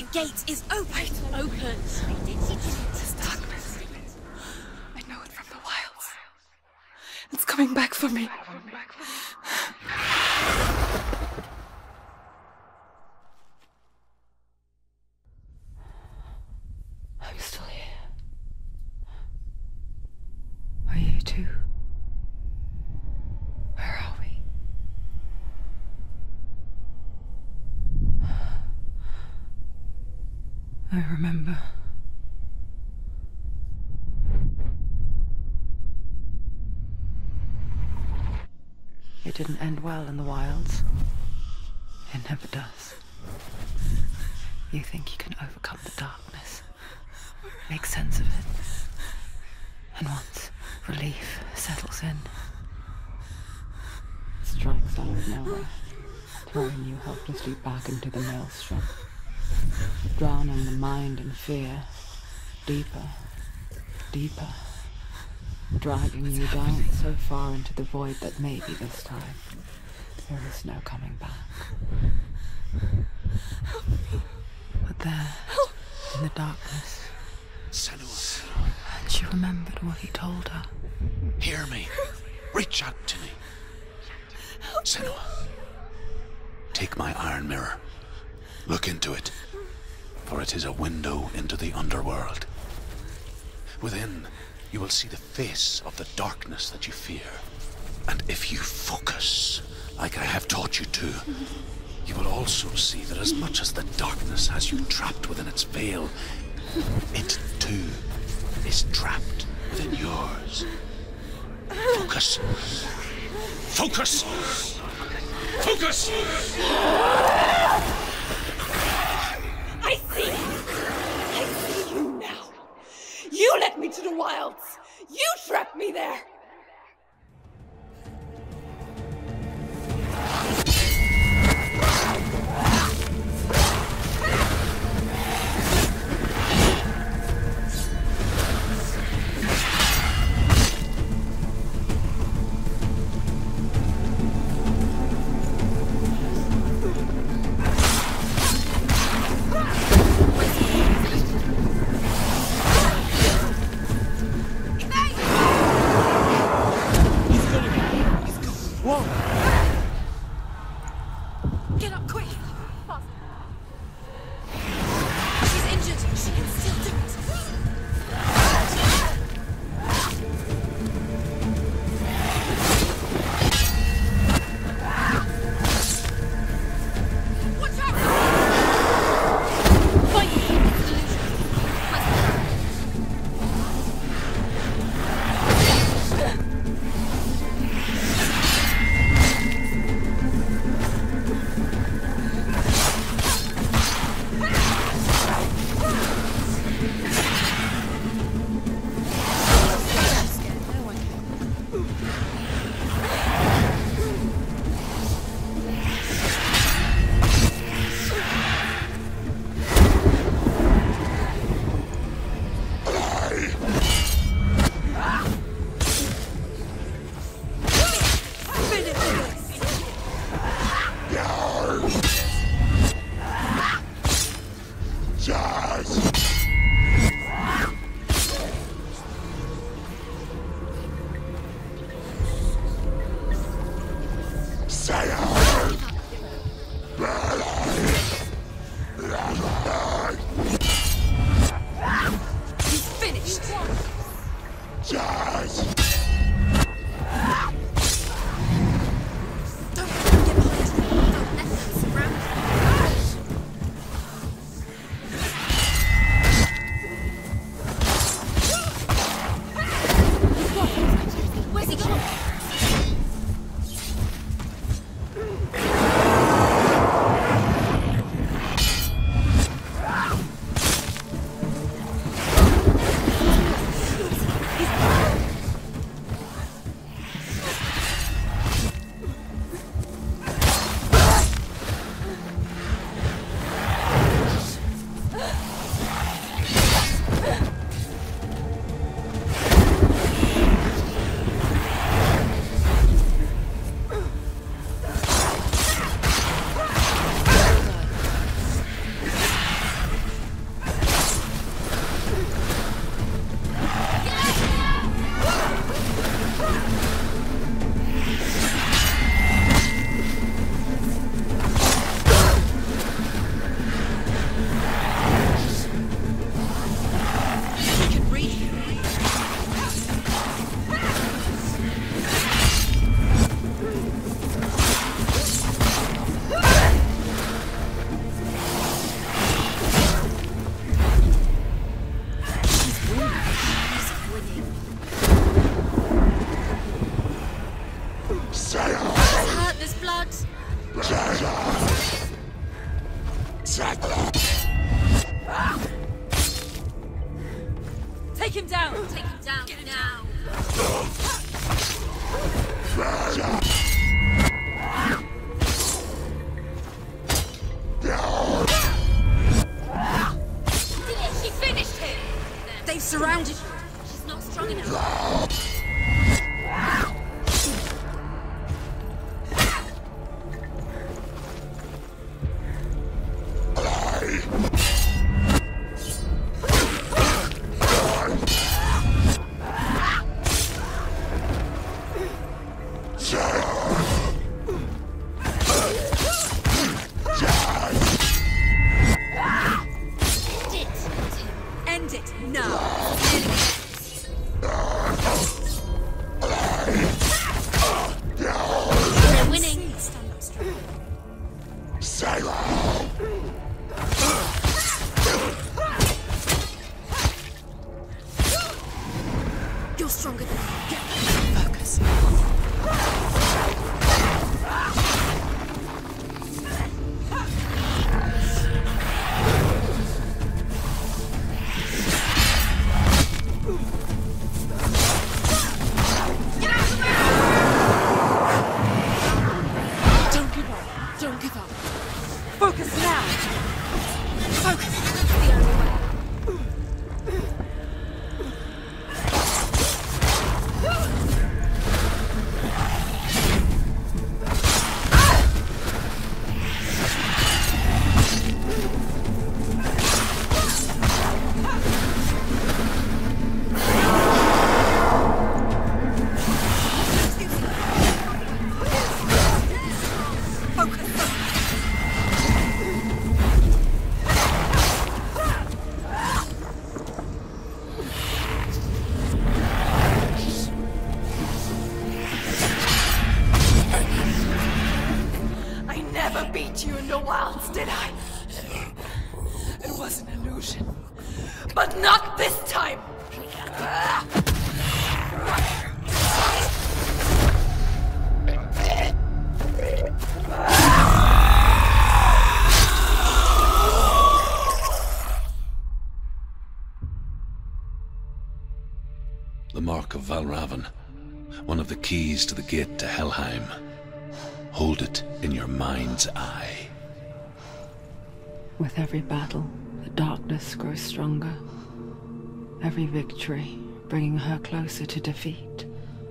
gate is open. Open. This darkness. I know it from the wilds. It's coming back for me. I'm still here. Are you too? Where are we? I remember. It didn't end well in the wilds. It never does. You think you can overcome the darkness, make sense of it, and once relief settles in, it strikes out of nowhere, throwing you helplessly back into the maelstrom, drowning the mind in fear, deeper, deeper, dragging you down so far into the void that maybe this time there is no coming back. But there, in the darkness, Senua, and she remembered what he told her. hear me. Reach out to me. Senua, take my iron mirror. Look into it, for it is a window into the underworld. Within, you will see the face of the darkness that you fear. And if you focus, like I have taught you to, you will also see that as much as the darkness has you trapped within its veil, it too is trapped within yours. Focus. Focus! Focus! I see you now. You led me to the wilds. You trapped me there. Take him down! Take him down now! She finished him! They've surrounded you. She's not strong enough. End it now! We're winning! Stand up straight. You're stronger than me. Focus. Don't give up. Don't give up. Focus now. Focus. That's the only way. I never beat you in the wilds, did I? It was an illusion. But not this time! The Mark of Valravn. One of the keys to the gate to Helheim. Hold it in your mind's eye. With every battle, the darkness grows stronger. Every victory bringing her closer to defeat.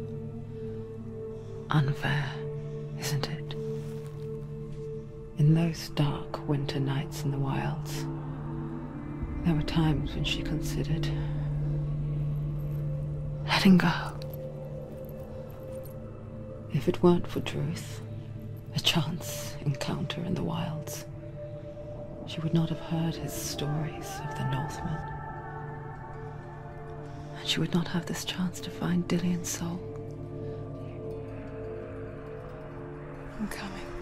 Unfair, isn't it? In those dark winter nights in the wilds, there were times when she considered letting go. If it weren't for Druth, a chance encounter in the wilds, she would not have heard his stories of the Northmen. And she would not have this chance to find Dillion's soul. I'm coming.